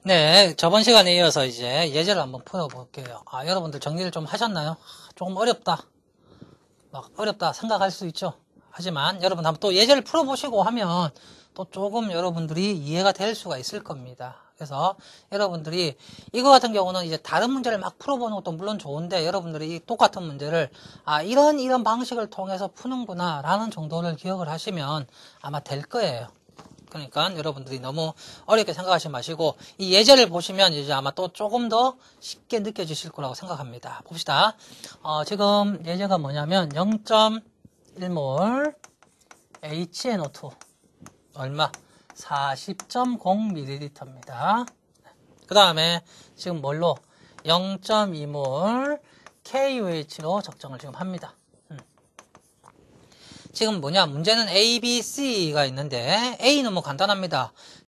네, 저번 시간에 이어서 이제 예제를 한번 풀어볼게요. 여러분들 정리를 좀 하셨나요? 조금 어렵다. 막 어렵다 생각할 수 있죠. 하지만 여러분 한번 또 예제를 풀어보시고 하면 또 조금 여러분들이 이해가 될 수가 있을 겁니다. 그래서 여러분들이 이거 같은 경우는 이제 다른 문제를 막 풀어보는 것도 물론 좋은데 여러분들이 이 똑같은 문제를 이런 방식을 통해서 푸는구나 라는 정도를 기억을 하시면 아마 될 거예요. 그러니까 여러분들이 너무 어렵게 생각하지 마시고 이 예제를 보시면 이제 아마 또 조금 더 쉽게 느껴지실 거라고 생각합니다. 봅시다. 지금 예제가 뭐냐면 0.1몰 HNO2 얼마? 40.0ml입니다. 그 다음에 지금 뭘로? 0.2몰 KOH로 적정을 지금 합니다. 지금 뭐냐? 문제는 A, B, C가 있는데 A는 뭐 간단합니다.